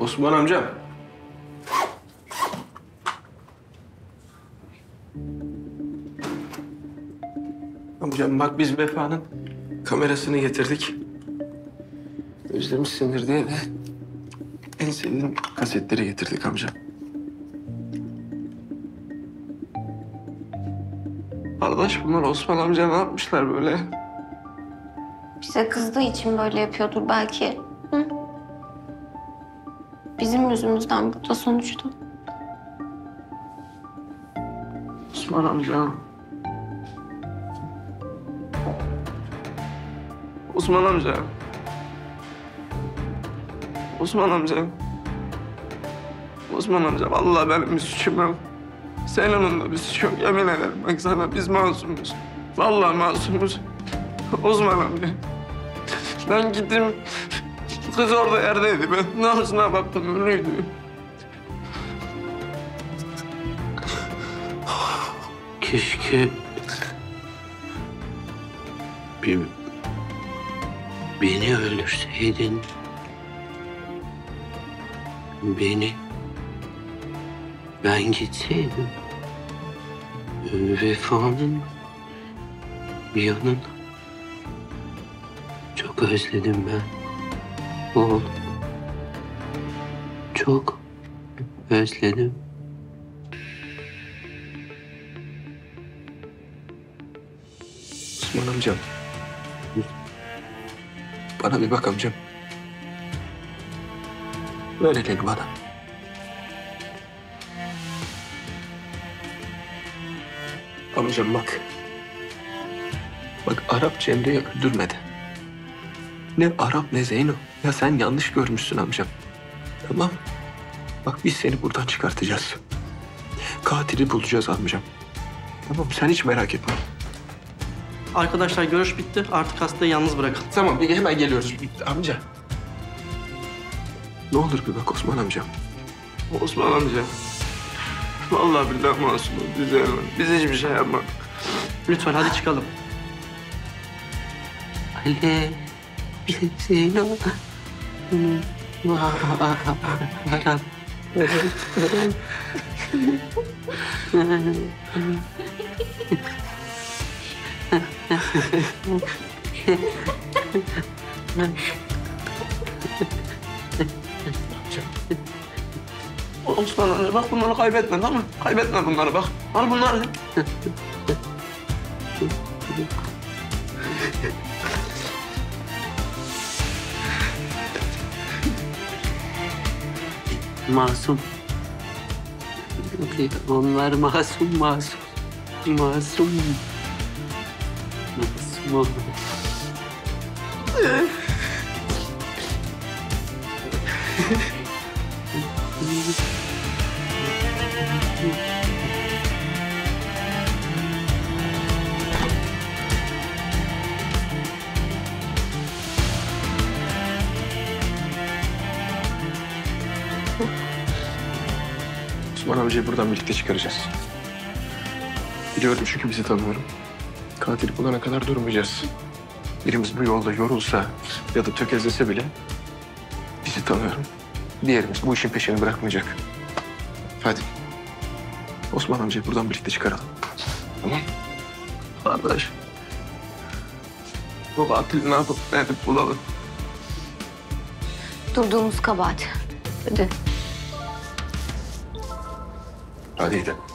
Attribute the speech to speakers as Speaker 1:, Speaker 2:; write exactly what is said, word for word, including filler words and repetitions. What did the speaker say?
Speaker 1: Osman amcam. Amcam bak biz Vefa'nın kamerasını getirdik. Özlemişsindir diye de en sevdiğim kasetleri getirdik amcam. Kardeş bunlar Osman amca ne yapmışlar böyle?
Speaker 2: Bize kızdığı için böyle yapıyordur belki. Hı? Bizim yüzümüzden burada sonuçta.
Speaker 1: Osman amca. Osman amca. Osman amca. Osman amca vallahi benim bir suçum yok. Selen'in de bir suçu yok yemin ederim bak sana biz masumuz. Vallahi masumuz. Osman amca. Ben gittim. Kız orada yerdeydi. Ben nabzına baktım ölüydü.
Speaker 3: Keşke bir beni öldürseydin. Beni ben gitseydim. Vefa'nın yanına. Çok özledim ben. Oğlum. Çok özledim.
Speaker 1: Osman amcam. Bana bir bak amcam. Ver elini bana. Amcam bak. Bak Arap Cemre'yi öldürmedi. Ne Arap ne Zeyno. Ya sen yanlış görmüşsün amcam. Tamam. Bak biz seni buradan çıkartacağız. Katili bulacağız amcam. Tamam sen hiç merak etme.
Speaker 4: Arkadaşlar görüş bitti. Artık hastayı yalnız bırakın.
Speaker 1: Tamam bir hemen geliyoruz. Amca. Ne olur bir bak Osman amcam. Osman amca. Vallahi billahi masumum. Bize Biz hiçbir şey yapmadık.
Speaker 4: Lütfen hadi çıkalım.
Speaker 3: Ali, bir Zeyno.
Speaker 1: Osman amca bak bunları kaybetme tamam mı? Kaybetme bunları bak. Al bunları.
Speaker 3: Masum. Onlar masum, masum. Masum. Masum.
Speaker 1: Osman amcayı buradan birlikte çıkaracağız. Biliyorum çünkü bizi tanıyorum. Katili bulana kadar durmayacağız. Birimiz bu yolda yorulsa ya da tökezlese bile bizi tanıyorum. Diğerimiz bu işin peşini bırakmayacak. Hadi. Osman amcayı buradan birlikte çıkaralım. Tamam. Arkadaş. Bu katili ne yapıp ne edip bulalım.
Speaker 2: Durduğumuz kabahat. Hadi.
Speaker 1: Hadi gidelim.